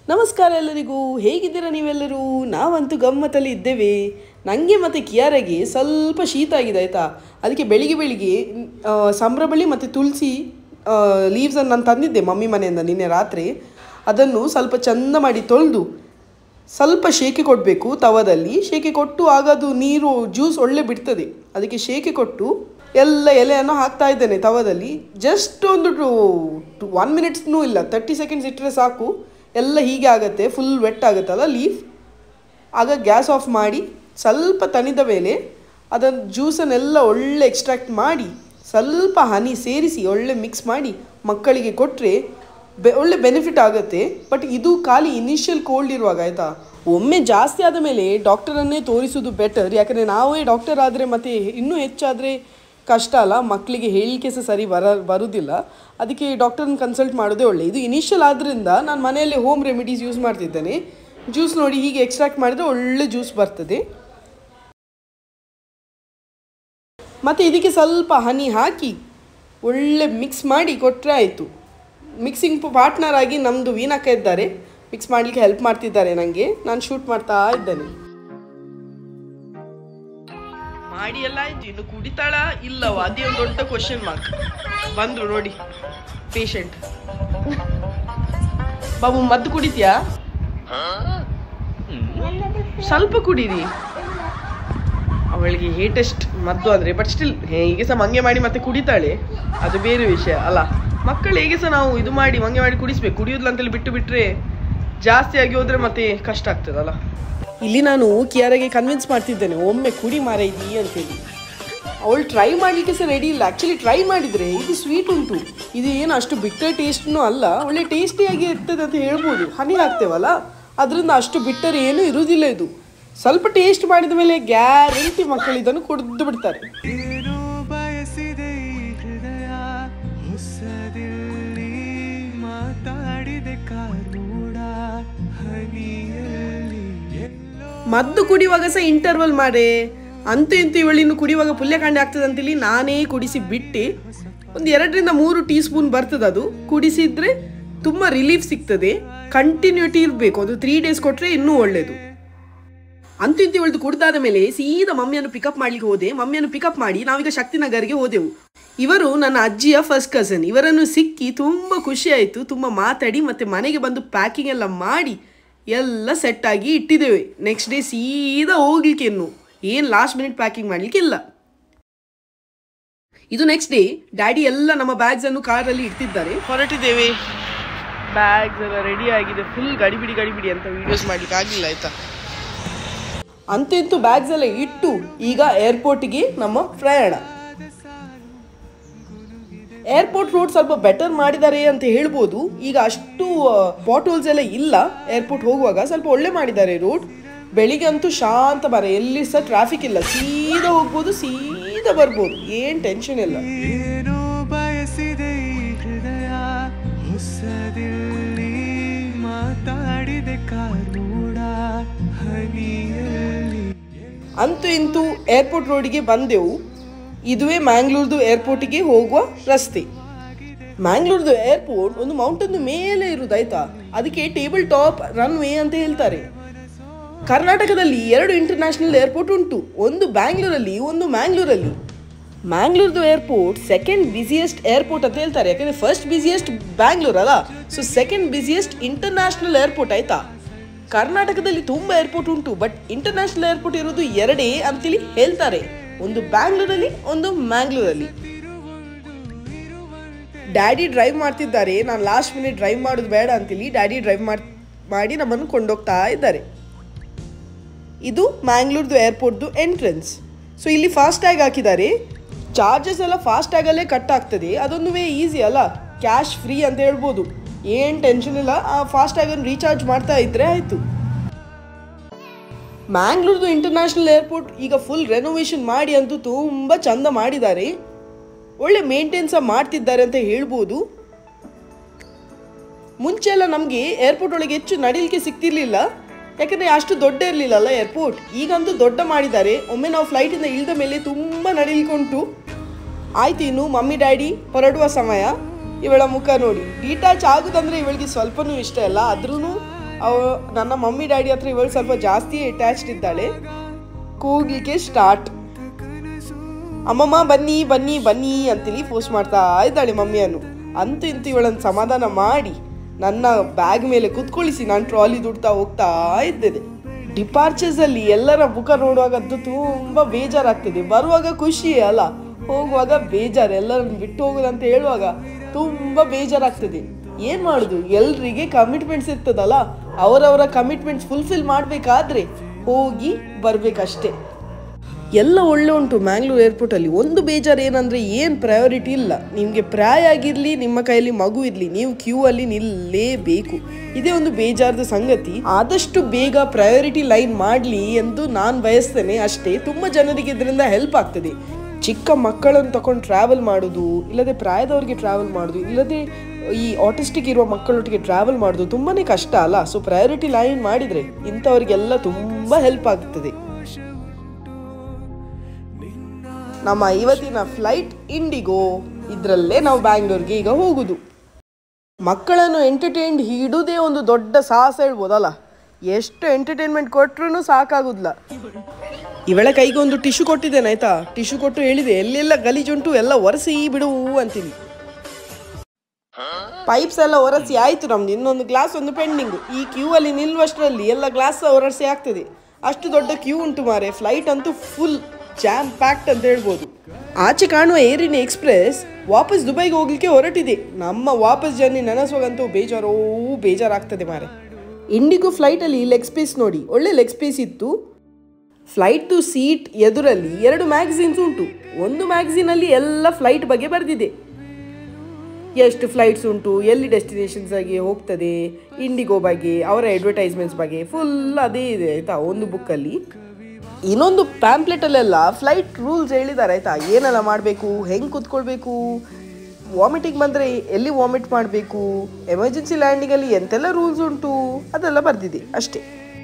ನಮಸ್ಕಾರ ಎಲ್ಲರಿಗೂ, ಹೇಗಿದ್ದೀರಾ ನೀವೆಲ್ಲರೂ? ನಾವಂತೂ ಗಮ್ಮತ್ತಲ್ಲಿ ಇದ್ದೇವೆ. ನನಗೆ ಮತ್ತು ಕಿಯಾರಾಗೆ ಸ್ವಲ್ಪ ಶೀತ ಆಗಿದೆ ಆಯಿತಾ. ಅದಕ್ಕೆ ಬೆಳಿಗ್ಗೆ ಸಂಬ್ರಬಳ್ಳಿ ಮತ್ತು ತುಳಸಿ ಲೀವ್ಸನ್ನು ನಾನು ತಂದಿದ್ದೆ ಮಮ್ಮಿ ಮನೆಯಿಂದ ನಿನ್ನೆ ರಾತ್ರಿ. ಅದನ್ನು ಸ್ವಲ್ಪ ಚೆಂದ ಮಾಡಿ ತೊಳೆದು ಸ್ವಲ್ಪ ಶೇಕೆ ಕೊಡಬೇಕು ತವದಲ್ಲಿ. ಶೇಕೆ ಕೊಟ್ಟು ಆಗ ಅದು ನೀರು ಜ್ಯೂಸ್ ಒಳ್ಳೆ ಬಿಡ್ತದೆ. ಅದಕ್ಕೆ ಶೇಕೆ ಕೊಟ್ಟು ಎಲ್ಲ ಎಲೆಯನ್ನು ಹಾಕ್ತಾ ಇದ್ದೇನೆ ತವದಲ್ಲಿ. ಜಸ್ಟ್ ಒಂದು 1 ಮಿನಿಟ್ಸ್ನೂ ಇಲ್ಲ, 30 ಸೆಕೆಂಡ್ಸ್ ಇಟ್ಟರೆ ಸಾಕು. ಎಲ್ಲ ಹೀಗೆ ಆಗುತ್ತೆ, ಫುಲ್ ವೆಟ್ ಆಗುತ್ತಲ್ಲ ಲೀಫ್. ಆಗ ಗ್ಯಾಸ್ ಆಫ್ ಮಾಡಿ ಸ್ವಲ್ಪ ತಣಿದ ಮೇಲೆ ಅದನ್ನು ಜ್ಯೂಸನ್ನೆಲ್ಲ ಒಳ್ಳೆ ಎಕ್ಸ್ಟ್ರಾಕ್ಟ್ ಮಾಡಿ ಸ್ವಲ್ಪ ಹನಿ ಸೇರಿಸಿ ಒಳ್ಳೆ ಮಿಕ್ಸ್ ಮಾಡಿ ಮಕ್ಕಳಿಗೆ ಕೊಟ್ಟರೆ ಒಳ್ಳೆ ಬೆನಿಫಿಟ್ ಆಗುತ್ತೆ. ಬಟ್ ಇದು ಖಾಲಿ ಇನಿಷಿಯಲ್ ಕೋಲ್ಡ್ ಇರುವಾಗ ಆಯಿತಾ. ಒಮ್ಮೆ ಜಾಸ್ತಿ ಆದ ಮೇಲೆ ಡಾಕ್ಟರನ್ನೇ ತೋರಿಸೋದು ಬೆಟರ್. ಯಾಕಂದರೆ ನಾವೇ ಡಾಕ್ಟರ್ ಆದರೆ ಮತ್ತು ಇನ್ನೂ ಹೆಚ್ಚಾದರೆ ಕಷ್ಟ ಅಲ್ಲ, ಮಕ್ಕಳಿಗೆ ಹೇಳಲಿಕ್ಕೆ ಸಹ ಸರಿ ಬರೋದಿಲ್ಲ. ಅದಕ್ಕೆ ಡಾಕ್ಟರ್ನ ಕನ್ಸಲ್ಟ್ ಮಾಡೋದೇ ಒಳ್ಳೆ. ಇದು ಇನಿಷಿಯಲ್ ಆದ್ದರಿಂದ ನಾನು ಮನೆಯಲ್ಲಿ ಹೋಮ್ ರೆಮಿಡೀಸ್ ಯೂಸ್ ಮಾಡ್ತಿದ್ದೇನೆ. ಜ್ಯೂಸ್ ನೋಡಿ ಹೀಗೆ ಎಕ್ಸ್ಟ್ರಾಕ್ಟ್ ಮಾಡಿದರೆ ಒಳ್ಳೆ ಜ್ಯೂಸ್ ಬರ್ತದೆ. ಮತ್ತು ಇದಕ್ಕೆ ಸ್ವಲ್ಪ ಹನಿ ಹಾಕಿ ಒಳ್ಳೆ ಮಿಕ್ಸ್ ಮಾಡಿ ಕೊಟ್ಟರೆ ಆಯಿತು. ಮಿಕ್ಸಿಂಗ್ ಪಾರ್ಟ್ನರ್ ಆಗಿ ನಮ್ಮದು ವೀಣಕ್ಕ ಇದ್ದಾರೆ, ಮಿಕ್ಸ್ ಮಾಡಲಿಕ್ಕೆ ಹೆಲ್ಪ್ ಮಾಡ್ತಿದ್ದಾರೆ ನನಗೆ. ನಾನು ಶೂಟ್ ಮಾಡ್ತಾ ಇದ್ದೇನೆ. ಮಾಡಿ ಎಲ್ಲ ಆಯ್ತು, ಇನ್ನು ಕುಡಿತಾಳ ಇಲ್ಲವ ಅದೇ ಒಂದು ದೊಡ್ಡ ಕ್ವಶನ್ ಮಾರ್ಕ್. ಬಂದ್ರು ನೋಡಿ ಪೇಷಂಟ್. ಬಾಬು ಮದ್ದು ಕುಡಿತೀಯಾ? ಸ್ವಲ್ಪ ಕುಡೀರಿ. ಅವಳಿಗೆ ಹೇಟೆಸ್ಟ್ ಮದ್ದು ಅಂದರೆ, ಬಟ್ ಸ್ಟಿಲ್ ಹೇಗೆ ಸಹ ಮಂಗೆ ಮಾಡಿ ಮತ್ತೆ ಕುಡಿತಾಳೆ, ಅದು ಬೇರೆ ವಿಷಯ ಅಲ್ಲ. ಮಕ್ಕಳು ಹೇಗೆ ಸಹ ನಾವು ಇದು ಮಾಡಿ ಮಂಗೆ ಮಾಡಿ ಕುಡಿಸ್ಬೇಕು. ಕುಡಿಯೋದಿಲ್ಲ ಅಂತೇಳಿ ಬಿಟ್ಟರೆ ಜಾಸ್ತಿ ಆಗಿ ಹೋದರೆ ಮತ್ತೆ ಕಷ್ಟ ಆಗ್ತದಲ್ಲ. ಇಲ್ಲಿ ನಾನು ಕಿಯಾರಾಗೆ ಕನ್ವಿನ್ಸ್ ಮಾಡ್ತಿದ್ದೇನೆ, ಒಮ್ಮೆ ಕುಡಿ ಮಾರೈದಿ ಅಂತೇಳಿ. ಅವಳು ಟ್ರೈ ಮಾಡಲಿಕ್ಕೆ ಸಹ ರೆಡಿ ಇಲ್ಲ. ಆ್ಯಕ್ಚುಲಿ ಟ್ರೈ ಮಾಡಿದರೆ ಇದು ಸ್ವೀಟ್ ಉಂಟು, ಇದು ಏನು ಅಷ್ಟು ಬಿಟ್ಟರ್ ಟೇಸ್ಟ್ನೂ ಅಲ್ಲ, ಒಳ್ಳೆ ಟೇಸ್ಟಿಯಾಗಿ ಇರ್ತದೆ ಅಂತ ಹೇಳ್ಬೋದು. ಹನಿ ಹಾಕ್ತೇವಲ್ಲ ಅದರಿಂದ ಅಷ್ಟು ಬಿಟ್ಟರ್ ಏನೂ ಇರುವುದಿಲ್ಲ. ಇದು ಸ್ವಲ್ಪ ಟೇಸ್ಟ್ ಮಾಡಿದ ಮೇಲೆ ಗ್ಯಾರಂಟಿ ಮಕ್ಕಳು ಇದನ್ನು ಕುಡಿದು ಬಿಡ್ತಾರೆ. ಮದ್ದು ಕುಡಿಯುವಾಗ ಸಹ ಇಂಟರ್ವಲ್ ಮಾಡೆ. ಅಂತೂ ಇಂತೂ ಇವಳಿನ್ನು ಕುಡಿಯುವಾಗ ಪುಲ್ಯಕಾಂಡೆ ಆಗ್ತದೆ ಅಂತೇಳಿ ನಾನೇ ಕುಡಿಸಿ ಬಿಟ್ಟು ಒಂದು 2-3 ಟೀ ಸ್ಪೂನ್ ಬರ್ತದೆ. ಅದು ಕುಡಿಸಿದ್ರೆ ತುಂಬ ರಿಲೀಫ್ ಸಿಗ್ತದೆ. ಕಂಟಿನ್ಯೂಟಿ ಇರಬೇಕು, ಒಂದು 3 ಡೇಸ್ ಕೊಟ್ಟರೆ ಇನ್ನೂ ಒಳ್ಳೆಯದು. ಅಂತೂ ಇಂತೂ ಇವಳದು ಕುಡ್ದಾದ ಮೇಲೆ ಸೀದಾ ಮಮ್ಮಿಯನ್ನು ಪಿಕಪ್ ಮಾಡ್ಲಿಕ್ಕೆ ಹೋದೆ. ಮಮ್ಮಿಯನ್ನು ಪಿಕಪ್ ಮಾಡಿ ನಾವೀಗ ಶಕ್ತಿನಗರ್ಗೆ ಹೋದೆವು. ಇವರು ನನ್ನ ಅಜ್ಜಿಯ ಫಸ್ಟ್ ಕಸನ್. ಇವರನ್ನು ಸಿಕ್ಕಿ ತುಂಬ ಖುಷಿ ಆಯಿತು. ತುಂಬ ಮಾತಾಡಿ ಮತ್ತು ಮನೆಗೆ ಬಂದು ಪ್ಯಾಕಿಂಗ್ ಎಲ್ಲ ಮಾಡಿ ಎಲ್ಲ ಸೆಟ್ಟಾಗಿ ಇಟ್ಟಿದ್ದೇವೆ. ನೆಕ್ಸ್ಟ್ ಡೇ ಸೀದಾ ಹೋಗ್ಲಿಕ್ಕೆ, ಇನ್ನು ಏನು ಲಾಸ್ಟ್ ಮಿನಿಟ್ ಪ್ಯಾಕಿಂಗ್ ಮಾಡಲಿಕ್ಕೆ ಇಲ್ಲ. ಇದು ನೆಕ್ಸ್ಟ್ ಡೇ. ಡ್ಯಾಡಿ ಎಲ್ಲ ನಮ್ಮ ಬ್ಯಾಗ್ಸನ್ನು ಕಾರಲ್ಲಿ ಇಡ್ತಿದ್ದಾರೆ. ಹೊರಟಿದ್ದೇವೆ. ಬ್ಯಾಗ್ಸ್ ಎಲ್ಲ ರೆಡಿ ಆಗಿದೆ. ಫುಲ್ ಗಡಿಬಿಡಿ ಅಂತ ವೀಡಿಯೋಸ್ ಮಾಡ್ಲಿಕ್ಕೆ ಆಗಲಿಲ್ಲ ಆಯಿತಾ. ಅಂತೂ ಇಂತೂ ಬ್ಯಾಗ್ಸ್ ಎಲ್ಲ ಇಟ್ಟು ಈಗ ಏರ್ಪೋರ್ಟಿಗೆ ನಮ್ಮ ಪ್ರಯಾಣ. ಏರ್ಪೋರ್ಟ್ ರೋಡ್ ಸ್ವಲ್ಪ ಬೆಟರ್ ಮಾಡಿದ್ದಾರೆ ಅಂತ ಹೇಳ್ಬೋದು. ಈಗ ಅಷ್ಟು ಪಾಟ್ ಹೋಲ್ಸ್ ಎಲ್ಲ ಇಲ್ಲ. ಏರ್ಪೋರ್ಟ್ ಹೋಗುವಾಗ ಸ್ವಲ್ಪ ಒಳ್ಳೆ ಮಾಡಿದ್ದಾರೆ ರೋಡ್. ಬೆಳಿಗ್ಗೆ ಅಂತೂ ಶಾಂತ ಎಲ್ಲಿ ಸಹ ಟ್ರಾಫಿಕ್ ಇಲ್ಲ, ಸೀದಾ ಹೋಗ್ಬೋದು, ಸೀದಾ ಬರ್ಬೋದು, ಏನು ಟೆನ್ಷನ್ ಇಲ್ಲ. ಅಂತೂ ಇಂತೂ ಏರ್ಪೋರ್ಟ್ ರೋಡಿಗೆ ಬಂದೆವು. ಇದುವೇ ಮ್ಯಾಂಗ್ಳೂರ್ದು ಏರ್ಪೋರ್ಟಿಗೆ ಹೋಗುವ ರಸ್ತೆ. ಮ್ಯಾಂಗ್ಳೂರ್ದು ಏರ್ಪೋರ್ಟ್ ಒಂದು ಮೌಂಟನ್ ಮೇಲೆ ಇರುವುದಾಯ್ತಾ. ಅದಕ್ಕೆ ಟೇಬಲ್ ಟಾಪ್ ರನ್ವೇ ಅಂತ ಹೇಳ್ತಾರೆ. ಕರ್ನಾಟಕದಲ್ಲಿ 2 ಇಂಟರ್ನ್ಯಾಷನಲ್ ಏರ್ಪೋರ್ಟ್ ಉಂಟು, ಒಂದು ಬ್ಯಾಂಗ್ಳೂರಲ್ಲಿ, ಒಂದು ಮ್ಯಾಂಗ್ಳೂರಲ್ಲಿ. ಮ್ಯಾಂಗ್ಳೂರ್ದು ಏರ್ಪೋರ್ಟ್ ಸೆಕೆಂಡ್ ಬಿಸಿಯೆಸ್ಟ್ ಏರ್ಪೋರ್ಟ್ ಅಂತ ಹೇಳ್ತಾರೆ. ಯಾಕಂದರೆ ಫಸ್ಟ್ ಬಿಸಿಯೆಸ್ಟ್ ಬ್ಯಾಂಗ್ಳೂರ್ ಅಲ್ಲ, so second busiest international airport ಆಯಿತಾ. ಕರ್ನಾಟಕದಲ್ಲಿ ತುಂಬ ಏರ್ಪೋರ್ಟ್ ಉಂಟು, ಬಟ್ ಇಂಟರ್ನ್ಯಾಷನಲ್ ಏರ್ಪೋರ್ಟ್ ಇರೋದು 2 ಅಂತೇಳಿ ಹೇಳ್ತಾರೆ, ಒಂದು ಬ್ಯಾಂಗ್ಳೂರಲ್ಲಿ, ಒಂದು ಮ್ಯಾಂಗ್ಳೂರಲ್ಲಿ. ಡ್ಯಾಡಿ ಡ್ರೈವ್ ಮಾಡ್ತಿದ್ದಾರೆ. ನಾನು ಲಾಸ್ಟ್ ಮಿನಿಟ್ ಡ್ರೈವ್ ಮಾಡೋದು ಬೇಡ ಅಂತೇಳಿ ಡ್ಯಾಡಿ ಡ್ರೈವ್ ಮಾಡಿ ನಮ್ಮನ್ನು ಕೊಂಡೋಗ್ತಾ ಇದ್ದಾರೆ. ಇದು ಮ್ಯಾಂಗ್ಳೂರ್ದು ಏರ್ಪೋರ್ಟ್ದು ಎಂಟ್ರೆನ್ಸ್. ಸೊ ಇಲ್ಲಿ ಫಾಸ್ಟ್ಯಾಗ್ ಹಾಕಿದ್ದಾರೆ. ಚಾರ್ಜಸ್ ಎಲ್ಲ ಫಾಸ್ಟ್ಯಾಗಲ್ಲೇ ಕಟ್ ಆಗ್ತದೆ. ಅದೊಂದು ವೇ ಈಸಿ ಅಲ್ಲ, ಕ್ಯಾಶ್ ಫ್ರೀ ಅಂತ ಹೇಳ್ಬೋದು. ಏನು ಟೆನ್ಷನ್ ಇಲ್ಲ, ಆ ಫಾಸ್ಟ್ಯಾಗನ್ನು ರೀಚಾರ್ಜ್ ಮಾಡ್ತಾ ಇದ್ದರೆ ಆಯಿತು. ಮ್ಯಾಂಗ್ಳೂರ್ದು ಇಂಟರ್ನ್ಯಾಷನಲ್ ಏರ್ಪೋರ್ಟ್ ಈಗ ಫುಲ್ ರೆನೋವೇಷನ್ ಮಾಡಿ ಅಂತೂ ತುಂಬ ಚಂದ ಮಾಡಿದ್ದಾರೆ. ಒಳ್ಳೆ ಮೇಂಟೈನ್ ಸಹ ಮಾಡ್ತಿದ್ದಾರೆ ಅಂತ ಹೇಳ್ಬೋದು. ಮುಂಚೆ ಎಲ್ಲ ನಮಗೆ ಏರ್ಪೋರ್ಟ್ ಒಳಗೆ ಹೆಚ್ಚು ನಡೀಲಿಕ್ಕೆ ಸಿಗ್ತಿರ್ಲಿಲ್ಲ, ಯಾಕಂದರೆ ಅಷ್ಟು ದೊಡ್ಡ ಇರಲಿಲ್ಲಲ್ಲ ಏರ್ಪೋರ್ಟ್. ಈಗಂತೂ ದೊಡ್ಡ ಮಾಡಿದ್ದಾರೆ. ಒಮ್ಮೆ ನಾವು ಫ್ಲೈಟಿಂದ ಇಳಿದ ಮೇಲೆ ತುಂಬ ನಡೀಲಿಕ್ಕೆ ಉಂಟು. ಆಯ್ತು, ಇನ್ನು ಮಮ್ಮಿ ಡ್ಯಾಡಿ ಹೊರಡುವ ಸಮಯ. ಇವಳ ಮುಖ ನೋಡಿ, ಡಿಟ್ಯಾಚ್ ಆಗೋದಂದರೆ ಇವಳಿಗೆ ಸ್ವಲ್ಪನೂ ಇಷ್ಟ ಇಲ್ಲ. ಆದ್ರೂ ನನ್ನ ಮಮ್ಮಿ ಡ್ಯಾಡಿ ಹತ್ರ ಇವಳು ಸ್ವಲ್ಪ ಜಾಸ್ತಿ ಅಟ್ಯಾಚ್ಡ್ ಇದ್ದಾಳೆ. ಕೂಗ್ಲಿಕ್ಕೆ ಸ್ಟಾರ್ಟ್. ಅಮ್ಮಮ್ಮ ಬನ್ನಿ ಬನ್ನಿ ಬನ್ನಿ ಅಂತೇಳಿ ಫೋರ್ಸ್ ಮಾಡ್ತಾ ಇದ್ದಾಳೆ ಮಮ್ಮಿಯನ್ನು. ಅಂತೂ ಇಂತೂ ಇವಳನ್ನು ಸಮಾಧಾನ ಮಾಡಿ ನನ್ನ ಬ್ಯಾಗ್ ಮೇಲೆ ಕುತ್ಕೊಳಿಸಿ ನಾನು ಟ್ರಾಲಿ ದುಡ್ತಾ ಹೋಗ್ತಾ ಇದ್ದೇನೆ. ಡಿಪಾರ್ಚರ್ಸಲ್ಲಿ ಎಲ್ಲರ ಮುಖ ನೋಡುವಾಗದ್ದು ತುಂಬ ಬೇಜಾರಾಗ್ತದೆ. ಬರುವಾಗ ಖುಷಿ ಅಲ್ಲ, ಹೋಗುವಾಗ ಬೇಜಾರು. ಎಲ್ಲರನ್ನು ಬಿಟ್ಟು ಹೋಗೋದಂತ ಹೇಳುವಾಗ ತುಂಬ ಬೇಜಾರಾಗ್ತದೆ. ಏನು ಮಾಡೋದು, ಎಲ್ರಿಗೆ ಕಮಿಟ್ಮೆಂಟ್ಸ್ ಇರ್ತದಲ್ಲ, ಅವರವರ ಕಮಿಟ್ಮೆಂಟ್ಸ್ ಫುಲ್ಫಿಲ್ ಮಾಡಬೇಕಾದ್ರೆ ಹೋಗಿ ಬರಬೇಕಷ್ಟೆ. ಎಲ್ಲ ಒಳ್ಳೆ ಉಂಟು ಮ್ಯಾಂಗ್ಳೂರ್ ಏರ್ಪೋರ್ಟಲ್ಲಿ. ಒಂದು ಬೇಜಾರು ಏನಂದರೆ ಏನು ಪ್ರಯಾರಿಟಿ ಇಲ್ಲ. ನಿಮಗೆ ಪ್ರಾಯ ಆಗಿರಲಿ, ನಿಮ್ಮ ಕೈಯಲ್ಲಿ ಮಗು ಇರಲಿ, ನೀವು ಕ್ಯೂ ಅಲ್ಲಿ ನಿಲ್ಲೇಬೇಕು. ಇದೇ ಒಂದು ಬೇಜಾರದ ಸಂಗತಿ. ಆದಷ್ಟು ಬೇಗ ಪ್ರಯಾರಿಟಿ ಲೈನ್ ಮಾಡಲಿ ಎಂದು ನಾನು ಬಯಸ್ತೇನೆ ಅಷ್ಟೇ. ತುಂಬ ಜನರಿಗೆ ಇದರಿಂದ ಹೆಲ್ಪ್ ಆಗ್ತದೆ. ಚಿಕ್ಕ ಮಕ್ಕಳನ್ನು ತಗೊಂಡು ಟ್ರಾವೆಲ್ ಮಾಡೋದು, ಇಲ್ಲದೆ ಪ್ರಾಯದವರಿಗೆ ಟ್ರಾವೆಲ್ ಮಾಡೋದು, ಇಲ್ಲದೆ ಈ ಆಟಿಸ್ಟಿಕ್ ಇರುವ ಮಕ್ಕಳೊಟ್ಟಿಗೆ ಟ್ರಾವೆಲ್ ಮಾಡೋದು ತುಂಬಾ ಕಷ್ಟ ಅಲ್ಲ. ಸೊ ಪ್ರಯಾರಿಟಿ ಲೈನ್ ಮಾಡಿದರೆ ಇಂಥವ್ರಿಗೆಲ್ಲ ತುಂಬ ಹೆಲ್ಪ್ ಆಗ್ತದೆ. ನಮ್ಮ ಇವತ್ತಿನ ಫ್ಲೈಟ್ ಇಂಡಿಗೋ. ಇದರಲ್ಲೇ ನಾವು ಬ್ಯಾಂಗ್ಳೂರ್ಗೆ ಈಗ ಹೋಗುದು. ಮಕ್ಕಳನ್ನು ಎಂಟರ್ಟೈನ್ಡ್ ಹಿಡುವುದೇ ಒಂದು ದೊಡ್ಡ ಸಾಹಸ ಹೇಳ್ಬೋದಲ್ಲ. ಎಷ್ಟು ಎಂಟರ್ಟೈನ್ಮೆಂಟ್ ಕೊಟ್ಟರು ಸಾಕಾಗುದಿಲ್ಲ. ಇವಳ ಕೈಗೆ ಒಂದು ಟಿಶ್ಯೂ ಕೊಟ್ಟಿದ್ದೇನೆ ಆಯ್ತಾ. ಟಿಶ್ಯೂ ಕೊಟ್ಟು ಹೇಳಿದೆ ಎಲ್ಲೆಲ್ಲ ಗಲೀಜುಂಟು ಎಲ್ಲ ಒರೆಸಿ ಬಿಡು ಅಂತೀನಿ. ಪೈಪ್ಸ್ ಎಲ್ಲ ಒರೆಸಿ ಆಯಿತು ನಮ್ದು. ಇನ್ನೊಂದು ಗ್ಲಾಸ್ ಒಂದು ಪೆಂಡಿಂಗು. ಈ ಕ್ಯೂ ಅಲ್ಲಿ ನಿಲ್ಲುವಷ್ಟರಲ್ಲಿ ಎಲ್ಲ ಗ್ಲಾಸ್ ಒರೆಸಿ ಆಗ್ತದೆ. ಅಷ್ಟು ದೊಡ್ಡ ಕ್ಯೂ ಉಂಟು ಮಾರೆ. ಫ್ಲೈಟ್ ಅಂತೂ ಫುಲ್ ಜಾಮ್ ಪ್ಯಾಕ್ಟ್ ಅಂತ ಹೇಳ್ಬೋದು. ಆಚೆ ಕಾಣುವ ಏರ್ ಇಂಡಿಯಾ ಎಕ್ಸ್ಪ್ರೆಸ್ ವಾಪಸ್ ದುಬೈಗೆ ಹೋಗ್ಲಿಕ್ಕೆ ಹೊರಟಿದೆ. ನಮ್ಮ ವಾಪಸ್ ಜರ್ನಿ ನೆನೆಸುವಾಗಂತೂ ಬೇಜಾರಾಗ್ತದೆ ಮಾರೆ. ಇಂಡಿಗೋ ಫ್ಲೈಟಲ್ಲಿ ಲೆಗ್ ಸ್ಪೇಸ್ ನೋಡಿ, ಒಳ್ಳೆ ಲೆಗ್ ಸ್ಪೇಸ್ ಇತ್ತು. ಫ್ಲೈಟ್ ಸೀಟ್ ಎದುರಲ್ಲಿ 2 ಮ್ಯಾಗಝೀನ್ಸ್ ಉಂಟು. ಒಂದು ಮ್ಯಾಗಝೀನಲ್ಲಿ ಎಲ್ಲ ಫ್ಲೈಟ್ ಬಗ್ಗೆ ಬರೆದಿದೆ. ಎಷ್ಟು ಫ್ಲೈಟ್ಸ್ ಉಂಟು, ಎಲ್ಲಿ ಡೆಸ್ಟಿನೇಷನ್ಸ್ ಆಗಿ ಹೋಗ್ತದೆ, ಇಂಡಿಗೋ ಬಗ್ಗೆ, ಅವರ ಅಡ್ವರ್ಟೈಸ್ಮೆಂಟ್ಸ್ ಬಗ್ಗೆ ಫುಲ್ ಅದೇ ಇದೆ ಆಯಿತಾ ಒಂದು ಬುಕ್ಕಲ್ಲಿ. ಇನ್ನೊಂದು ಪ್ಯಾಂಪ್ಲೆಟಲ್ಲೆಲ್ಲ ಫ್ಲೈಟ್ ರೂಲ್ಸ್ ಹೇಳಿದ್ದಾರೆ ಆಯಿತಾ. ಏನೆಲ್ಲ ಮಾಡಬೇಕು, ಹೆಂಗೆ ಕೂತ್ಕೊಳ್ಬೇಕು, ವಾಮಿಟಿಂಗ್ ಬಂದರೆ ಎಲ್ಲಿ ವಾಮಿಟ್ ಮಾಡಬೇಕು, ಎಮರ್ಜೆನ್ಸಿ ಲ್ಯಾಂಡಿಂಗಲ್ಲಿ ಎಂತೆಲ್ಲ ರೂಲ್ಸ್ ಉಂಟು ಅದೆಲ್ಲ ಬರೆದಿದೆ ಅಷ್ಟೇ.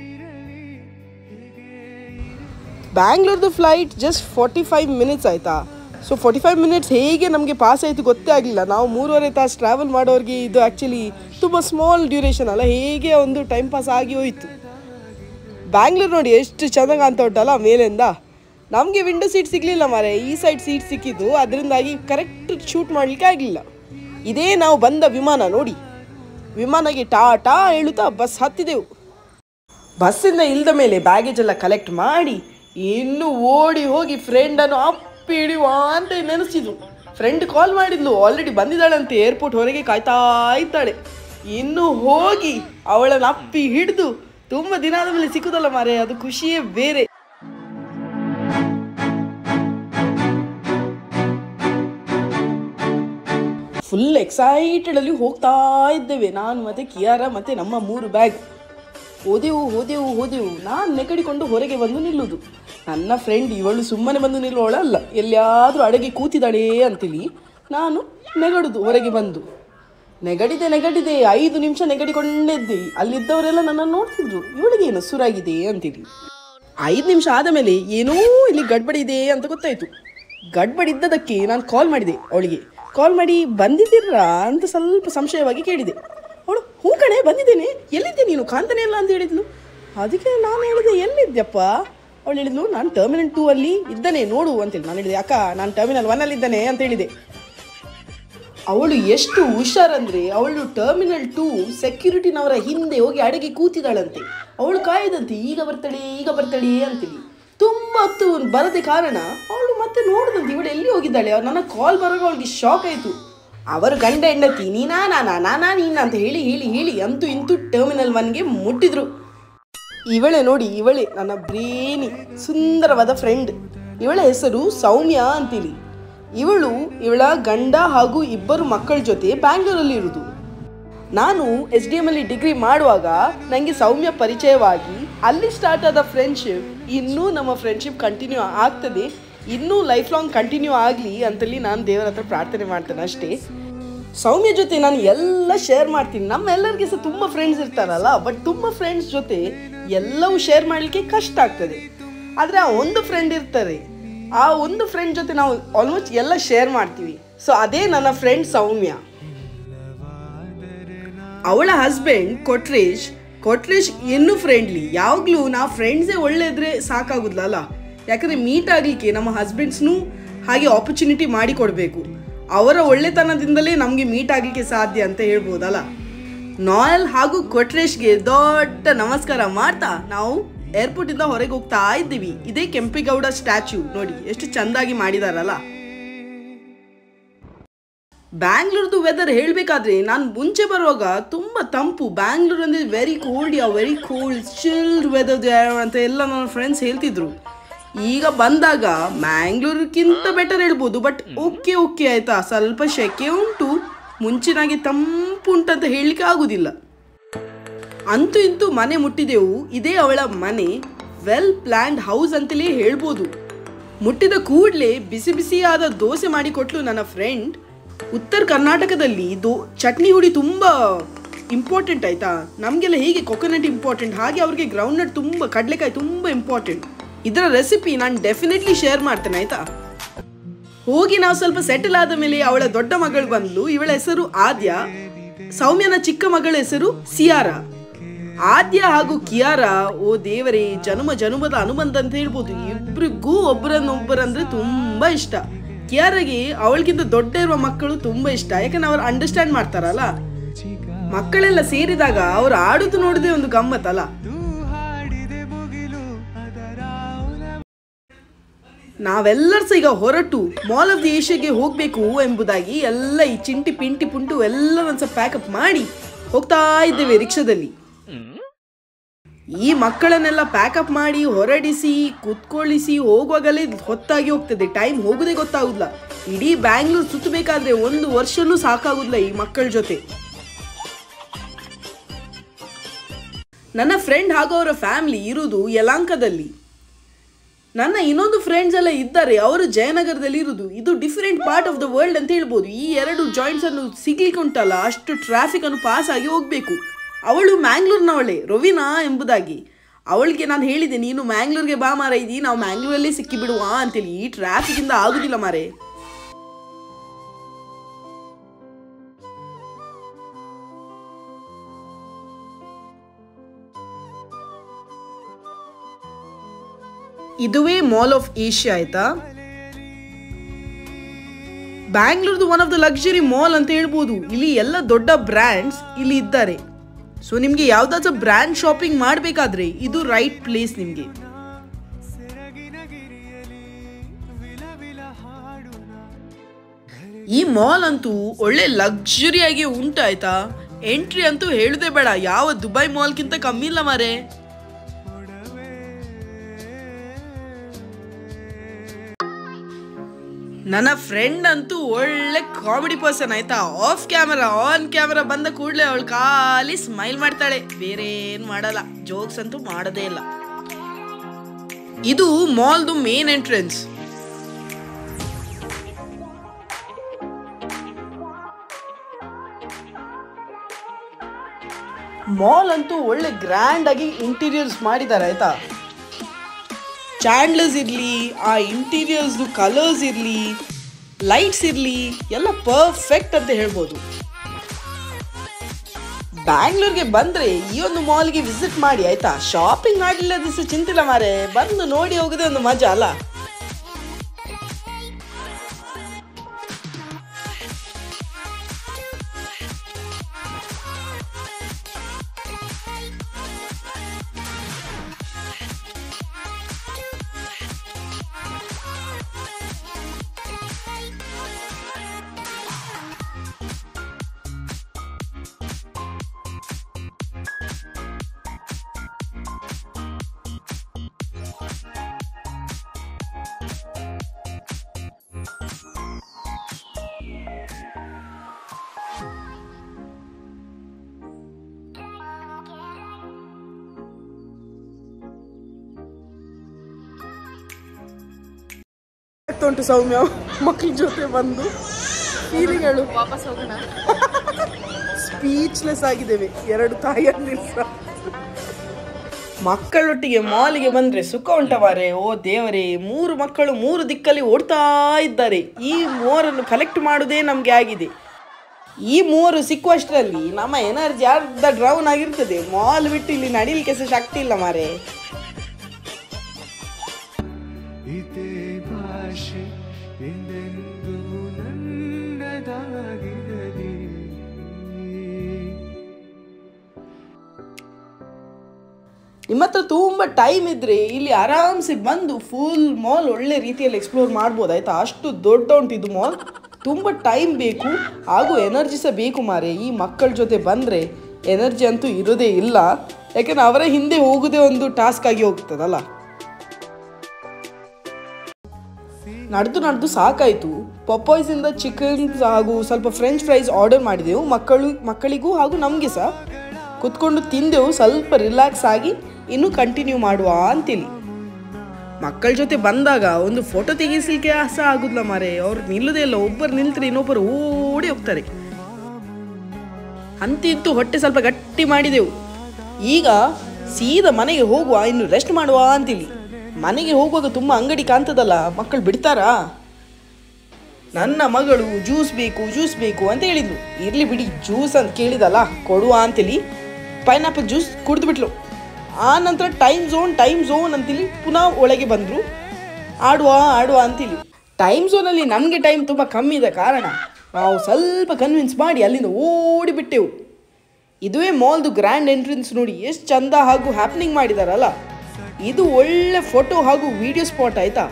ಬ್ಯಾಂಗ್ಳೂರ್ದು ಫ್ಲೈಟ್ ಜಸ್ಟ್ 45 ಮಿನಿಟ್ಸ್ ಆಯಿತಾ. ಸೊ 45 ಮಿನಿಟ್ಸ್ ಹೇಗೆ ನಮಗೆ ಪಾಸ್ ಆಯಿತು ಗೊತ್ತೇ ಆಗಲಿಲ್ಲ. ನಾವು 3.5 ತಾಸು ಟ್ರಾವೆಲ್ ಮಾಡೋರಿಗೆ ಇದು ಆ್ಯಕ್ಚುಲಿ ತುಂಬ ಸ್ಮಾಲ್ ಡ್ಯೂರೇಷನ್ ಅಲ್ಲ, ಹೇಗೆ ಒಂದು ಟೈಮ್ ಪಾಸ್ ಆಗಿ ಹೋಯಿತು. ಬ್ಯಾಂಗ್ಳೂರು ನೋಡಿ ಎಷ್ಟು ಚೆನ್ನಾಗಿ ಅಂತ ಉಂಟಲ್ಲ ಮೇಲಿಂದ. ನಮಗೆ ವಿಂಡೋ ಸೀಟ್ ಸಿಗಲಿಲ್ಲ ಮಾರೆ, ಈ ಸೈಡ್ ಸೀಟ್ ಸಿಕ್ಕಿದ್ದು, ಅದರಿಂದಾಗಿ ಕರೆಕ್ಟ್ ಶೂಟ್ ಮಾಡಲಿಕ್ಕೆ ಆಗಲಿಲ್ಲ. ಇದೇ ನಾವು ಬಂದ ವಿಮಾನ ನೋಡಿ. ವಿಮಾನಕ್ಕೆ ಟಾಟಾ ಹೇಳುತ್ತಾ ಬಸ್ ಹತ್ತಿದೆವು. ಬಸ್ಸಿಂದ ಇಳಿದ ಮೇಲೆ ಬ್ಯಾಗೇಜ್ ಎಲ್ಲ ಕಲೆಕ್ಟ್ ಮಾಡಿ ಇನ್ನು ಓಡಿ ಹೋಗಿ ಫ್ರೆಂಡನ್ನು ಅಪ್ಪಿ ಹಿಡಿಯುವ ಅಂತ ನೆನೆಸಿದ್ರು. ಫ್ರೆಂಡ್ ಕಾಲ್ ಮಾಡಿದ್ಲು, ಆಲ್ರೆಡಿ ಬಂದಿದ್ದಾಳಂತೆ, ಏರ್ಪೋರ್ಟ್ ಹೊರಗೆ ಕಾಯ್ತಾ ಇದ್ದಾಳೆ. ಇನ್ನು ಹೋಗಿ ಅವಳನ್ನು ಅಪ್ಪಿ ಹಿಡಿದು, ತುಂಬ ದಿನ ಆದ ಮೇಲೆ ಸಿಕ್ಕುದಲ್ಲ ಮಾರೆ, ಅದು ಖುಷಿಯೇ ಬೇರೆ. ಫುಲ್ ಎಕ್ಸೈಟೆಡ್ ಅಲ್ಲಿ ಹೋಗ್ತಾ ಇದ್ದೇವೆ ನಾನು ಮತ್ತೆ ಕಿಯಾರ ಮತ್ತೆ ನಮ್ಮ 3 ಬ್ಯಾಗ್. ಹೋದೆವು. ನಾನು ನೆಗಡಿಕೊಂಡು ಹೊರಗೆ ಬಂದು ನಿಲ್ಲುವುದು. ನನ್ನ ಫ್ರೆಂಡ್ ಇವಳು ಸುಮ್ಮನೆ ಬಂದು ನಿಲ್ಲೋಳಲ್ಲ, ಎಲ್ಲಿಯಾದರೂ ಅಡಗಿ ಕೂತಿದ್ದಾಳೆ ಅಂತೇಳಿ ನಾನು ನೆಗಡುದು. ಹೊರಗೆ ಬಂದು ನೆಗಡಿದೆ 5 ನಿಮಿಷ ನೆಗಡಿಕೊಂಡೆದ್ದೆ. ಅಲ್ಲಿದ್ದವರೆಲ್ಲ ನನ್ನನ್ನು ನೋಡ್ತಿದ್ರು, ಇವಳಿಗೆ ಏನು ಸುರಾಗಿದೆ ಅಂತೇಳಿ. 5 ನಿಮಿಷ ಆದ ಮೇಲೆ ಏನೋ ಇಲ್ಲಿ ಗಡ್ಬಡಿ ಇದೆ ಅಂತ ಗೊತ್ತಾಯಿತು. ಗಡ್ಬಡಿ ಇದ್ದದಕ್ಕೆ ನಾನು ಕಾಲ್ ಮಾಡಿದೆ ಅವಳಿಗೆ. ಕಾಲ್ ಮಾಡಿ ಬಂದಿದ್ದೀರಾ ಅಂತ ಸ್ವಲ್ಪ ಸಂಶಯವಾಗಿ ಕೇಳಿದೆ. ಅವಳು ಹೂ ಕಣೆ ಬಂದಿದ್ದೇನೆ, ಎಲ್ಲಿದ್ದೆ ನೀನು, ಕಾಂತಾನೆ ಇಲ್ಲ ಅಂತ ಹೇಳಿದ್ಲು. ಅದಕ್ಕೆ ನಾನು ಹೇಳಿದೆ ಎಲ್ಲಿದ್ದೆಪ್ಪ. ಅವಳು ಹೇಳಿದ್ಲು ನಾನು ಟರ್ಮಿನಲ್ 2 ಅಲ್ಲಿ ಇದ್ದಾನೆ ನೋಡು ಅಂತೇಳಿ. ನಾನು ಹೇಳಿದೆ ಅಕ್ಕ ನಾನು ಟರ್ಮಿನಲ್ 1 ಅಲ್ಲಿ ಇದ್ದಾನೆ ಅಂತ ಹೇಳಿದೆ. ಅವಳು ಎಷ್ಟು ಹುಷಾರಂದರೆ ಅವಳು ಟರ್ಮಿನಲ್ 2 ಸೆಕ್ಯೂರಿಟಿನವರ ಹಿಂದೆ ಹೋಗಿ ಅಡಗಿ ಕೂತಿದ್ದಾಳಂತೆ. ಅವಳು ಕಾಯ್ದಂತೆ ಈಗ ಬರ್ತಾಳೆ ಅಂತೇಳಿ. ತುಂಬ ಹೊತ್ತು ಬರದೆ ಕಾರಣ ಅವಳು ಮತ್ತೆ ನೋಡಿದಂತೆ ಇವಳು ಎಲ್ಲಿ ಹೋಗಿದ್ದಾಳೆ. ನನ್ನ ಕಾಲ್ ಬರೋವಾಗ ಅವಳಿಗೆ ಶಾಕ್ ಆಯಿತು. ಅವರು ಗಂಡ ಹೆಂಡತಿ ನೀನಾ ಅಂತ ಹೇಳಿ ಅಂತೂ ಇಂತೂ ಟರ್ಮಿನಲ್ 1ಗೆ ಮುಟ್ಟಿದ್ರು. ಇವಳೇ ನೋಡಿ, ಇವಳೇ ನನ್ನ ಬ್ರೇನಿ ಸುಂದರವಾದ ಫ್ರೆಂಡ್. ಇವಳ ಹೆಸರು ಸೌಮ್ಯ ಅಂತೇಳಿ. ಇವಳ ಗಂಡ ಹಾಗೂ 2 ಮಕ್ಕಳ ಜೊತೆ ಬ್ಯಾಂಗ್ಳೂರಲ್ಲಿ ಇರುವುದು. ನಾನು SDM ಅಲ್ಲಿ ಡಿಗ್ರಿ ಮಾಡುವಾಗ ನನಗೆ ಸೌಮ್ಯ ಪರಿಚಯವಾಗಿ ಅಲ್ಲಿ ಸ್ಟಾರ್ಟ್ ಆದ ಫ್ರೆಂಡ್ಶಿಪ್ ಇನ್ನೂ ನಮ್ಮ ಫ್ರೆಂಡ್ಶಿಪ್ ಕಂಟಿನ್ಯೂ ಆಗ್ತದೆ. ಇನ್ನೂ ಲೈಫ್ ಲಾಂಗ್ ಕಂಟಿನ್ಯೂ ಆಗಲಿ ಅಂತೇಳಿ ನಾನು ದೇವರ ಹತ್ರ ಪ್ರಾರ್ಥನೆ ಮಾಡ್ತೇನೆ ಅಷ್ಟೇ. ಸೌಮ್ಯ ಜೊತೆ ನಾನು ಎಲ್ಲ ಶೇರ್ ಮಾಡ್ತೀನಿ. ನಮ್ಮೆಲ್ಲರಿಗೆ ಸಹ ತುಂಬ ಫ್ರೆಂಡ್ಸ್ ಇರ್ತಾರಲ್ಲ, ಬಟ್ ತುಂಬ ಫ್ರೆಂಡ್ಸ್ ಜೊತೆ ಎಲ್ಲವೂ ಶೇರ್ ಮಾಡಲಿಕ್ಕೆ ಕಷ್ಟ ಆಗ್ತದೆ. ಆದರೆ ಆ ಒಂದು ಫ್ರೆಂಡ್ ಇರ್ತಾರೆ, ಆ ಒಂದು ಫ್ರೆಂಡ್ ಜೊತೆ ನಾವು ಆಲ್ಮೋಸ್ಟ್ ಎಲ್ಲ ಶೇರ್ ಮಾಡ್ತೀವಿ. ಸೊ ಅದೇ ನನ್ನ ಫ್ರೆಂಡ್ ಸೌಮ್ಯ. ಅವಳ ಹಸ್ಬೆಂಡ್ ಕೊಟ್ರೇಶ್ ಕೊಟ್ರೇಶ್ ಇನ್ನೂ ಫ್ರೆಂಡ್ಲಿ. ಯಾವಾಗಲೂ ನಾವು ಫ್ರೆಂಡ್ಸೇ ಒಳ್ಳೆ ಇದ್ರೆ ಸಾಕಾಗುದಿಲ್ಲ. ಯಾಕಂದರೆ ಮೀಟ್ ಆಗಲಿಕ್ಕೆ ನಮ್ಮ ಹಸ್ಬೆಂಡ್ಸ್ನೂ ಹಾಗೆ ಆಪರ್ಚುನಿಟಿ ಮಾಡಿಕೊಡ್ಬೇಕು. ಅವರ ಒಳ್ಳೆತನದಿಂದಲೇ ನಮಗೆ ಮೀಟ್ ಆಗಲಿಕ್ಕೆ ಸಾಧ್ಯ ಅಂತ ಹೇಳ್ಬೋದಲ್ಲ. ನಾಯಲ್ ಹಾಗೂ ಕೊಟ್ರೇಶ್ಗೆ ದೊಡ್ಡ ನಮಸ್ಕಾರ ಮಾಡ್ತಾ ನಾವು ಏರ್ಪೋರ್ಟಿಂದ ಹೊರಗೆ ಹೋಗ್ತಾ ಇದ್ದೀವಿ. ಇದೇ ಕೆಂಪೇಗೌಡ ಸ್ಟ್ಯಾಚ್ಯೂ ನೋಡಿ ಎಷ್ಟು ಚೆಂದಾಗಿ ಮಾಡಿದಾರಲ್ಲ. ಬ್ಯಾಂಗ್ಳೂರ್ದು ವೆದರ್ ಹೇಳಬೇಕಾದ್ರೆ ನಾನು ಮುಂಚೆ ಬರುವಾಗ ತುಂಬ ತಂಪು. ಬ್ಯಾಂಗ್ಳೂರ್ ಅಂದರೆ ವೆರಿ ಕೋಲ್ಡ್ ಚಿಲ್ಡ್ ವೆದರ್ ಅಂತ ಎಲ್ಲ ನನ್ನ ಫ್ರೆಂಡ್ಸ್ ಹೇಳ್ತಿದ್ರು. ಈಗ ಬಂದಾಗ ಮ್ಯಾಂಗ್ಳೂರ್ಗಿಂತ ಬೆಟರ್ ಹೇಳ್ಬೋದು. ಬಟ್ ಓಕೆ ಆಯಿತಾ, ಸ್ವಲ್ಪ ಶೆಕೆ ಉಂಟು, ಮುಂಚಿನಾಗೆ ತಂಪು ಉಂಟಂತ ಹೇಳಲಿಕ್ಕೆ ಆಗೋದಿಲ್ಲ. ಅಂತೂ ಇಂತೂ ಮನೆ ಮುಟ್ಟಿದೆವು. ಇದೇ ಅವಳ ಮನೆ, ವೆಲ್ ಪ್ಲ್ಯಾನ್ಡ್ ಹೌಸ್ ಅಂತಲೇ ಹೇಳ್ಬೋದು. ಮುಟ್ಟಿದ ಕೂಡಲೇ ಬಿಸಿಯಾದ ದೋಸೆ ಮಾಡಿಕೊಟ್ಲು ನನ್ನ ಫ್ರೆಂಡ್. ಉತ್ತರ ಕರ್ನಾಟಕದಲ್ಲಿ ಚಟ್ನಿ ಹುಡಿ ತುಂಬ ಇಂಪಾರ್ಟೆಂಟ್ ಆಯಿತಾ. ನಮಗೆಲ್ಲ ಹೀಗೆ ಕೊಕೊನಟ್ ಇಂಪಾರ್ಟೆಂಟ್, ಹಾಗೆ ಅವ್ರಿಗೆ ಗ್ರೌಂಡ್ನಟ್ ತುಂಬ, ಕಡಲೆಕಾಯಿ ತುಂಬ ಇಂಪಾರ್ಟೆಂಟ್. ಇದರ ರೆಸಿಪಿ ನಾನು ಡೆಫಿನೆಟ್ಲಿ ಶೇರ್ ಮಾಡ್ತೇನೆ ಆಯಿತಾ. ಹೋಗಿ ನಾವು ಸ್ವಲ್ಪ ಸೆಟಲ್ ಆದ ಮೇಲೆ ಅವಳ ದೊಡ್ಡ ಮಗಳು ಬಂದ್ಲು. ಇವಳ ಹೆಸರು ಆದ್ಯ, ಸೌಮ್ಯನ ಚಿಕ್ಕ ಮಗಳ ಹೆಸರು ಸಿಯಾರ. ಆದ್ಯ ಹಾಗೂ ಕಿಯಾರ, ಓ ದೇವರೇ, ಜನುಮದ ಅನುಬಂಧ ಅಂತ ಹೇಳ್ಬೋದು. ಇಬ್ರಿಗೂ ಒಬ್ಬರನ್ನೊಬ್ಬರಂದ್ರೆ ತುಂಬ ಇಷ್ಟ. ಕಿಯಾರಗೆ ಅವಳಿಗಿಂತ ದೊಡ್ಡ ಇರುವ ಮಕ್ಕಳು ತುಂಬ ಇಷ್ಟ, ಯಾಕಂದ್ರೆ ಅವ್ರು ಅಂಡರ್ಸ್ಟ್ಯಾಂಡ್ ಮಾಡ್ತಾರಲ್ಲ. ಮಕ್ಕಳೆಲ್ಲ ಸೇರಿದಾಗ ಅವ್ರು ಆಡುದು ನೋಡಿದ್ರೆ ಒಂದು ಗಮ್ಮತ್ತಲ್ಲ. ನಾವೆಲ್ಲರೂ ಸಹ ಈಗ ಹೊರಟು ಮಾಲ್ ಆಫ್ ದಿ ಏಷ್ಯಾಗೆ ಹೋಗಬೇಕು ಎಂಬುದಾಗಿ ಎಲ್ಲ ಈ ಚಿಂಟಿ ಪಿಂಟಿ ಪುಂಟು ಎಲ್ಲ ಒಂದು ಪ್ಯಾಕಪ್ ಮಾಡಿ ಹೋಗ್ತಾ ಇದ್ದೇವೆ ರಿಕ್ಷಾದಲ್ಲಿ. ಈ ಮಕ್ಕಳನ್ನೆಲ್ಲ ಪ್ಯಾಕಪ್ ಮಾಡಿ ಹೊರಡಿಸಿ ಕುತ್ಕೊಳ್ಳಿಸಿ ಹೋಗುವಾಗಲೇ ಹೊತ್ತಾಗಿ ಹೋಗ್ತದೆ. ಟೈಮ್ ಹೋಗೋದೇ ಗೊತ್ತಾಗುದಿಲ್ಲ. ಇಡೀ ಬ್ಯಾಂಗ್ಳೂರ್ ಸುತ್ತಬೇಕಾದ್ರೆ 1 ವರ್ಷನೂ ಸಾಕಾಗುದಿಲ್ಲ ಈ ಮಕ್ಕಳ ಜೊತೆ. ನನ್ನ ಫ್ರೆಂಡ್ ಹಾಗೂ ಅವರ ಫ್ಯಾಮಿಲಿ ಇರುವುದು ಯಲಹಂಕದಲ್ಲಿ. ನನ್ನ ಇನ್ನೊಂದು ಫ್ರೆಂಡ್ಸ್ ಎಲ್ಲ ಇದ್ದಾರೆ, ಅವರು ಜಯನಗರದಲ್ಲಿ ಇರುವುದು. ಇದು different part of the world ಅಂತ ಹೇಳ್ಬೋದು. ಈ 2 ಜಾಯಿಂಟ್ಸ್ ಅನ್ನು ಸಿಗ್ಲಿಕ್ಕೆ ಉಂಟಲ್ಲ, ಅಷ್ಟು ಟ್ರಾಫಿಕ್ ಅನ್ನು ಪಾಸ್ ಆಗಿ ಹೋಗಬೇಕು. ಅವಳು ಮ್ಯಾಂಗ್ಳೂರ್ನವಳೆ, ರವಿನಾ ಎಂಬುದಾಗಿ. ಅವಳಿಗೆ ನಾನು ಹೇಳಿದೆ, ನೀನು ಮ್ಯಾಂಗ್ಳೂರ್ಗೆ ಬಾ ಮಾರ, ನಾವು ಮ್ಯಾಂಗ್ಳೂರಲ್ಲೇ ಸಿಕ್ಕಿಬಿಡುವ ಅಂತೇಳಿ. ಈ ಟ್ರಾಫಿಕಿಂದ ಆಗುದಿಲ್ಲ ಮಾರೆ. ಇದುವೇ ಮಾಲ್ ಆಫ್ ಏಷ್ಯಾ ಆಯ್ತಾ. ಬ್ಯಾಂಗ್ಳೂರ್ದು one of the luxury mall ಅಂತ ಹೇಳ್ಬೋದು. ಇಲ್ಲಿ ಎಲ್ಲ ದೊಡ್ಡ ಬ್ರ್ಯಾಂಡ್ಸ್ ಇಲ್ಲಿ ಇದ್ದಾರೆ. ಸೊ ನಿಮಗೆ ಯಾವುದಾದ್ರೂ ಬ್ರ್ಯಾಂಡ್ ಶಾಪಿಂಗ್ ಮಾಡಬೇಕಾದ್ರೆ ಇದು ರೈಟ್ ಪ್ಲೇಸ್ ನಿಮಗೆ. ಈ ಮಾಲ್ ಅಂತೂ ಒಳ್ಳೆ ಲಕ್ಸುರಿಯಾಗಿ ಉಂಟಾಯ್ತಾ. ಎಂಟ್ರಿ ಅಂತೂ ಹೇಳುದೇ ಬೇಡ, ಯಾವ ದುಬೈ ಮಾಲ್ಗಿಂತ ಕಮ್ಮಿ ಇಲ್ಲ ಮಾರೆ. ನನ್ನ ಫ್ರೆಂಡ್ ಅಂತೂ ಒಳ್ಳೆ ಕಾಮಿಡಿ ಪರ್ಸನ್ ಆಯ್ತಾ. ಆಫ್ ಕ್ಯಾಮರಾ ಆನ್ ಕ್ಯಾಮರಾ ಬಂದ ಕೂಡಲೇ ಅವಳು ಖಾಲಿ ಸ್ಮೈಲ್ ಮಾಡ್ತಾಳೆ, ಬೇರೆ ಏನು ಮಾಡಲ್ಲ. ಜೋಕ್ಸ್ ಅಂತೂ ಮಾಡೋದೇ ಇಲ್ಲ. ಇದು ಮಾಲ್ದು ಮೇನ್ ಎಂಟ್ರೆನ್ಸ್. ಮಾಲ್ ಅಂತೂ ಒಳ್ಳೆ ಗ್ರ್ಯಾಂಡ್ ಆಗಿ ಇಂಟೀರಿಯರ್ಸ್ ಮಾಡಿದ್ದಾರೆ ಆಯ್ತಾ. ಚಾಂಡ್ಲರ್ಸ್ ಇರಲಿ, ಆ ಇಂಟೀರಿಯರ್ಸ್ದು ಕಲರ್ಸ್ ಇರಲಿ, ಲೈಟ್ಸ್ ಇರಲಿ, ಎಲ್ಲ ಪರ್ಫೆಕ್ಟ್ ಅಂತ ಹೇಳ್ಬೋದು. ಬ್ಯಾಂಗ್ಳೂರ್ಗೆ ಬಂದರೆ ಈ ಒಂದು ಮಾಲ್ಗೆ ವಿಸಿಟ್ ಮಾಡಿ ಆಯ್ತಾ. ಶಾಪಿಂಗ್ ಮಾಡಲಿಲ್ಲ ದಿವಸ ಚಿಂತಿಲ್ಲ ಮಾರೆ, ಬಂದು ನೋಡಿ ಹೋಗೋದೇ ಒಂದು ಮಜಾ ಅಲ್ಲ. ಉಂಟು ಸೌಮ್ಯ ಮಕ್ಕಳ ಜೊತೆ ಬಂದು ಫೀಲಿಂಗ್ಗಳು ವಾಪಸ್ ಹೋಗೋಣ. ಸ್ಪೀಚ್ಲೆಸ್ ಆಗಿದ್ದೇವೆ 2 ತಾಯಿಯಂದಿರ ಮಕ್ಕಳೊಟ್ಟಿಗೆ ಮಾಲಿಗೆ ಬಂದ್ರೆ ಸುಖ ಉಂಟವಾರೆ. ಓ ದೇವರೇ, 3 ಮಕ್ಕಳು 3 ದಿಕ್ಕಲ್ಲಿ ಓಡ್ತಾ ಇದ್ದಾರೆ. ಈ 3 ಕಲೆಕ್ಟ್ ಮಾಡೋದೇ ನಮ್ಗೆ ಆಗಿದೆ. ಈ ಮೂವರು ಸಿಕ್ಕುವಷ್ಟರಲ್ಲಿ ನಮ್ಮ ಎನರ್ಜಿ ಅರ್ಧ ಡ್ರೌನ್ ಆಗಿರ್ತದೆ. ಮಾಲ್ ಬಿಟ್ಟು ಇಲ್ಲಿ ನಡಿಲಿಕ್ಕೆ ಸಹ ಶಕ್ತಿ ಇಲ್ಲ ಮಾರೆ. ನಿಮ್ಮ ಹತ್ರ ತುಂಬ ಟೈಮ್ ಇದ್ದರೆ ಇಲ್ಲಿ ಆರಾಮ್ಸೆ ಬಂದು ಫುಲ್ ಮಾಲ್ ಒಳ್ಳೆ ರೀತಿಯಲ್ಲಿ ಎಕ್ಸ್ಪ್ಲೋರ್ ಮಾಡ್ಬೋದು ಆಯಿತಾ. ಅಷ್ಟು ದೊಡ್ಡ ಉಂಟು ಇದು ಮಾಲ್. ತುಂಬ ಟೈಮ್ ಬೇಕು ಹಾಗೂ ಎನರ್ಜಿ ಸಹ ಬೇಕು ಮಾರೆ. ಈ ಮಕ್ಕಳ ಜೊತೆ ಬಂದರೆ ಎನರ್ಜಿ ಅಂತೂ ಇರೋದೇ ಇಲ್ಲ, ಯಾಕೆಂದರೆ ಅವರ ಹಿಂದೆ ಹೋಗೋದೇ ಒಂದು ಟಾಸ್ಕ್ ಆಗಿ ಹೋಗ್ತದಲ್ಲ. ನಡೆದು ಸಾಕಾಯಿತು. ಪಪಾಯ್ಸಿಂದ ಚಿಕನ್ಸ್ ಹಾಗೂ ಸ್ವಲ್ಪ ಫ್ರೆಂಚ್ ಫ್ರೈಸ್ ಆರ್ಡರ್ ಮಾಡಿದೆವು. ಮಕ್ಕಳಿಗೂ ಹಾಗೂ ನಮಗೆ ಸಹ ಕುತ್ಕೊಂಡು ತಿಂದೆವು. ಸ್ವಲ್ಪ ರಿಲ್ಯಾಕ್ಸ್ ಆಗಿ ಇನ್ನು ಕಂಟಿನ್ಯೂ ಮಾಡುವ ಅಂತೇಳಿ. ಮಕ್ಕಳ ಜೊತೆ ಬಂದಾಗ ಒಂದು ಫೋಟೋ ತೆಗಿಸಲಿಕ್ಕೆ ಸಹ ಆಗುದಿಲ್ಲ ಮಾರೆ. ಅವ್ರು ನಿಲ್ಲೋದೇ ಇಲ್ಲ. ಒಬ್ಬರು ನಿಲ್ತರೆ ಇನ್ನೊಬ್ಬರು ಓಡಿ ಹೋಗ್ತಾರೆ. ಅಂತಿತ್ತು ಹೊಟ್ಟೆ ಸ್ವಲ್ಪ ಗಟ್ಟಿ ಮಾಡಿದೆವು. ಈಗ ಸೀದಾ ಮನೆಗೆ ಹೋಗುವ, ಇನ್ನು ರೆಸ್ಟ್ ಮಾಡುವ ಅಂತೇಳಿ. ಮನೆಗೆ ಹೋಗುವಾಗ ತುಂಬ ಅಂಗಡಿ ಕಾಣ್ತದಲ್ಲ, ಮಕ್ಕಳು ಬಿಡ್ತಾರಾ? ನನ್ನ ಮಗಳು ಜ್ಯೂಸ್ ಬೇಕು ಅಂತ ಹೇಳಿದ್ಲು. ಇರಲಿ ಬಿಡಿ, ಜ್ಯೂಸ್ ಅಂತ ಕೇಳಿದಲ್ಲ ಕೊಡುವ ಅಂತೇಳಿ ಪೈನಾಪಲ್ ಜ್ಯೂಸ್ ಕುಡಿದು ಬಿಟ್ಲು. ಆ ನಂತರ ಟೈಮ್ ಝೋನ್ ಅಂತೇಳಿ ಪುನಃ ಒಳಗೆ ಬಂದರು. ಆಡುವ ಅಂತೇಳಿ. ಟೈಮ್ ಝೋನಲ್ಲಿ ನಮಗೆ ಟೈಮ್ ತುಂಬ ಕಮ್ಮಿ ಇದ್ದ ಕಾರಣ ನಾವು ಸ್ವಲ್ಪ ಕನ್ವಿನ್ಸ್ ಮಾಡಿ ಅಲ್ಲಿಂದ ಓಡಿಬಿಟ್ಟೆವು. ಇದುವೇ ಮಾಲ್ದು ಗ್ರ್ಯಾಂಡ್ ಎಂಟ್ರೆನ್ಸ್. ನೋಡಿ ಎಷ್ಟು ಚಂದ ಹಾಗೂ ಹ್ಯಾಪ್ನಿಂಗ್ ಮಾಡಿದಾರಲ್ಲ. ಇದು ಒಳ್ಳೆ ಫೋಟೋ ಹಾಗೂ ವಿಡಿಯೋ ಸ್ಪಾಟ್ ಆಯಿತಾ.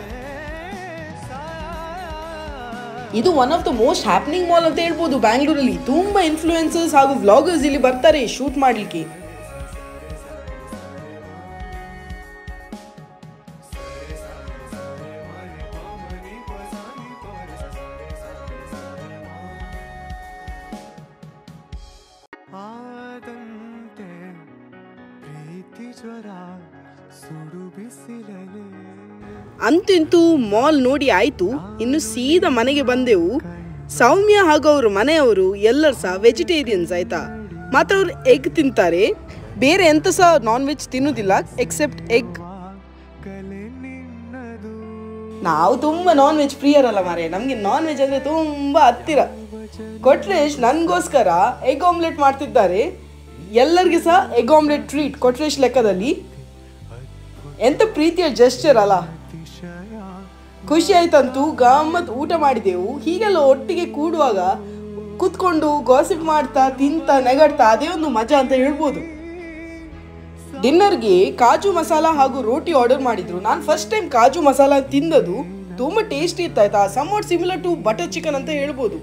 ಇದು one of the most happening mall ಅಂತ ಹೇಳ್ಬೋದು ಬ್ಯಾಂಗ್ಳೂರಲ್ಲಿ. ತುಂಬ ಇನ್ಫ್ಲೂಯೆನ್ಸರ್ಸ್ ಹಾಗೂ ವ್ಲಾಗರ್ಸ್ ಇಲ್ಲಿ ಬರ್ತಾರೆ ಶೂಟ್ ಮಾಡಲಿಕ್ಕೆ. ಅಂತೂ ಮಾಲ್ ನೋಡಿ ಆಯಿತು. ಇನ್ನು ಸೀದಾ ಮನೆಗೆ ಬಂದೆವು. ಸೌಮ್ಯ ಹಾಗೂ ಅವರು ಮನೆಯವರು ಎಲ್ಲರೂ ಸಹ ವೆಜಿಟೇರಿಯನ್ಸ್ ಆಯಿತಾ. ಮಾತ್ರ ಅವರು ಎಗ್ ತಿಂತಾರೆ, ಬೇರೆ ಎಂತ ಸಹ ನಾನ್ ವೆಜ್ ತಿನ್ನೋದಿಲ್ಲ ಎಕ್ಸೆಪ್ಟ್ ಎಗ್. ನಾವು ತುಂಬ ನಾನ್ ವೆಜ್ ಪ್ರಿಯರ್ ಅಲ್ಲ ಮಾರೆ. ನಮಗೆ ನಾನ್ ವೆಜ್ ಅಂದರೆ ತುಂಬ ಹತ್ತಿರ. ಕೊಟ್ರೇಶ್ ನನಗೋಸ್ಕರ ಎಗ್ ಆಮ್ಲೆಟ್ ಮಾಡ್ತಿದ್ದಾರೆ. ಎಲ್ಲರಿಗೆ ಸಹ ಎಗ್ ಆಮ್ಲೆಟ್ ಟ್ರೀಟ್ ಕೊಟ್ರೇಶ್ ಲೆಕ್ಕದಲ್ಲಿ. ಎಂತ ಪ್ರೀತಿಯ ಜೆಸ್ಚರ್ ಅಲ್ಲ. ಖುಷಿ ಆಯ್ತಂತೂ. ಗಮ್ಮತ್ ಊಟ ಮಾಡಿದೆವು. ಹೀಗೆಲ್ಲ ಒಟ್ಟಿಗೆ ಕೂಡುವಾಗ ಕೂತ್ಕೊಂಡು ಗಾಸಿಪ್ ಮಾಡ್ತಾ ತಿಂತಾ ನೆಗಡ್ತಾ ಅದೇ ಒಂದು ಮಜಾ ಅಂತ ಹೇಳ್ಬೋದು. ಡಿನ್ನರ್ಗೆ ಕಾಜು ಮಸಾಲ ಹಾಗೂ ರೋಟಿ ಆರ್ಡರ್ ಮಾಡಿದ್ರು. ನಾನು ಫಸ್ಟ್ ಟೈಮ್ ಕಾಜು ಮಸಾಲ ತಿಂದದು. ತುಂಬ ಟೇಸ್ಟಿ ಇತ್ತಾಯ್ತಾ. Somewhat similar to butter chicken ಅಂತ ಹೇಳ್ಬೋದು.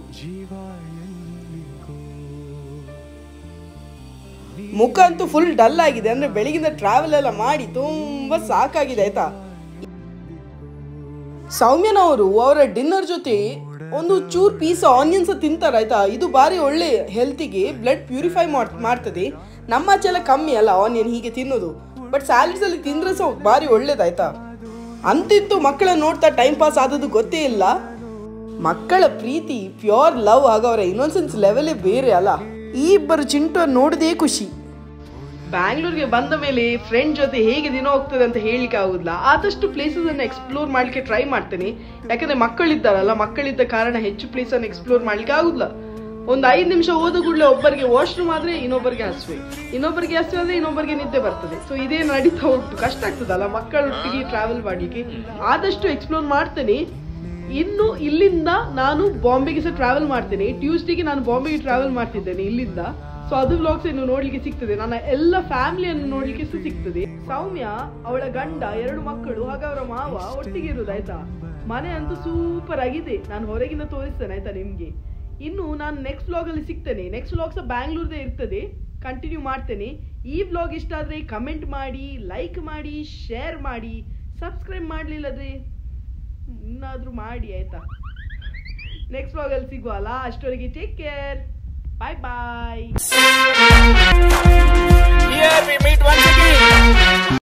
ಮುಖ ಅಂತೂ ಫುಲ್ ಡಲ್ ಆಗಿದೆ. ಅಂದರೆ ಬೆಳಗಿಂದ ಟ್ರಾವೆಲ್ ಎಲ್ಲ ಮಾಡಿ ತುಂಬ ಸಾಕಾಗಿದೆ ಆಯ್ತಾ. ಸೌಮ್ಯನವರು ಅವರ ಡಿನ್ನರ್ ಜೊತೆ ಒಂದು ಚೂರ್ ಪೀಸ್ ಆನಿಯನ್ಸ್ ತಿಂತಾರಾಯ್ತಾ. ಇದು ಭಾರಿ ಒಳ್ಳೆ ಹೆಲ್ತಿಗೆ, ಬ್ಲಡ್ ಪ್ಯೂರಿಫೈ ಮಾಡ್ತದೆ. ನಮ್ಮ ಆಚೆಲ್ಲ ಕಮ್ಮಿ ಅಲ್ಲ ಆನಿಯನ್ ಹೀಗೆ ತಿನ್ನೋದು, ಬಟ್ ಸ್ಯಾಲಡ್ಸ್ ಅಲ್ಲಿ ತಿಂದ್ರೆ ಸಹ ಭಾರಿ ಒಳ್ಳೇದಾಯ್ತಾ. ಅಂತಿತ್ತು ಮಕ್ಕಳನ್ನ ನೋಡ್ತಾ ಟೈಮ್ ಪಾಸ್ ಆದದ್ದು ಗೊತ್ತೇ ಇಲ್ಲ. ಮಕ್ಕಳ ಪ್ರೀತಿ, ಪ್ಯೂರ್ ಲವ್ ಹಾಗೂ ಅವರ ಇನ್ನೋಸೆನ್ಸ್ ಲೆವೆಲೇ ಬೇರೆ ಅಲ್ಲ. ಈ ಇಬ್ಬರು ಚಿಂಟು ನೋಡದೇ ಖುಷಿ. ಬ್ಯಾಂಗ್ಳೂರ್ಗೆ ಬಂದ ಮೇಲೆ ಫ್ರೆಂಡ್ ಜೊತೆ ಹೇಗೆ ದಿನ ಹೋಗ್ತದೆ ಅಂತ ಹೇಳಲಿಕ್ಕೆ ಆಗುದಿಲ್ಲ. ಆದಷ್ಟು ಪ್ಲೇಸನ್ನು ಎಕ್ಸ್ಪ್ಲೋರ್ ಮಾಡಲಿಕ್ಕೆ ಟ್ರೈ ಮಾಡ್ತೇನೆ. ಯಾಕಂದರೆ ಮಕ್ಕಳಿದ್ದಾರಲ್ಲ, ಮಕ್ಕಳಿದ್ದ ಕಾರಣ ಹೆಚ್ಚು ಪ್ಲೇಸನ್ನು ಎಕ್ಸ್ಪ್ಲೋರ್ ಮಾಡಲಿಕ್ಕೆ ಆಗುದಿಲ್ಲ. ಒಂದು 5 ನಿಮಿಷ ಹೋದ ಕೂಡಲೇ ಒಬ್ಬರಿಗೆ ವಾಶ್ರೂಮ್ ಆದರೆ ಇನ್ನೊಬ್ಬರಿಗೆ ಹಸುವೆ, ಇನ್ನೊಬ್ಬರಿಗೆ ಹಸುವೆ ಅಂದರೆ ಇನ್ನೊಬ್ಬರಿಗೆ ನಿದ್ದೆ ಬರ್ತದೆ. ಸೊ ಇದೇ ನಡೀತಾ ಉಂಟು. ಕಷ್ಟ ಆಗ್ತದಲ್ಲ ಮಕ್ಕಳೊಟ್ಟಿಗೆ ಟ್ರಾವೆಲ್ ಮಾಡಲಿಕ್ಕೆ. ಆದಷ್ಟು ಎಕ್ಸ್ಪ್ಲೋರ್ ಮಾಡ್ತೇನೆ. ಇನ್ನು ಇಲ್ಲಿಂದ ನಾನು ಬಾಂಬೆಗೆ ಸಹ ಟ್ರಾವೆಲ್ ಮಾಡ್ತೇನೆ. ಟ್ಯೂಸ್ಡೇಗೆ ನಾನು ಬಾಂಬೆಗೆ ಟ್ರಾವೆಲ್ ಮಾಡ್ತಿದ್ದೇನೆ ಇಲ್ಲಿಂದ. ಸೊ ಅದು ವ್ಲಾಗ್ಸ್ ಇನ್ನು ನೋಡ್ಲಿಕ್ಕೆ ಸಿಗ್ತದೆ. ನನ್ನ ಎಲ್ಲ ಫ್ಯಾಮಿಲಿಯನ್ನು ನೋಡ್ಲಿಕ್ಕೆ ಸಹ ಸಿಗ್ತದೆ. ಸೌಮ್ಯ, ಅವಳ ಗಂಡ, 2 ಮಕ್ಕಳು ಹಾಗೂ ಅವರ ಮಾವ ಒಟ್ಟಿಗೆ ಇರೋದಾಯ್ತಾ. ಮನೆ ಅಂತೂ ಸೂಪರ್ ಆಗಿದೆ. ನಾನು ಹೊರಗಿಂದ ತೋರಿಸ್ತೇನೆ ಆಯ್ತಾ ನಿಮ್ಗೆ. ಇನ್ನು ನಾನು ನೆಕ್ಸ್ಟ್ ವ್ಲಾಗ್ ಅಲ್ಲಿ ಸಿಗ್ತೇನೆ. ನೆಕ್ಸ್ಟ್ ವ್ಲಾಗ್ ಸಹ ಬ್ಯಾಂಗ್ಳೂರ್ದೇ ಇರ್ತದೆ, ಕಂಟಿನ್ಯೂ ಮಾಡ್ತೇನೆ. ಈ ವ್ಲಾಗ್ ಇಷ್ಟ ಆದ್ರೆ ಕಮೆಂಟ್ ಮಾಡಿ, ಲೈಕ್ ಮಾಡಿ, ಶೇರ್ ಮಾಡಿ. ಸಬ್ಸ್ಕ್ರೈಬ್ ಮಾಡಲಿಲ್ಲದ್ರೆ ಇನ್ನಾದ್ರೂ ಮಾಡಿ ಆಯ್ತಾ. ನೆಕ್ಸ್ಟ್ ವ್ಲಾಗ್ ಅಲ್ಲಿ ಸಿಗುವಲ್ಲ, ಅಷ್ಟವರೆಗೆ take care. Bye bye. Here we meet once again.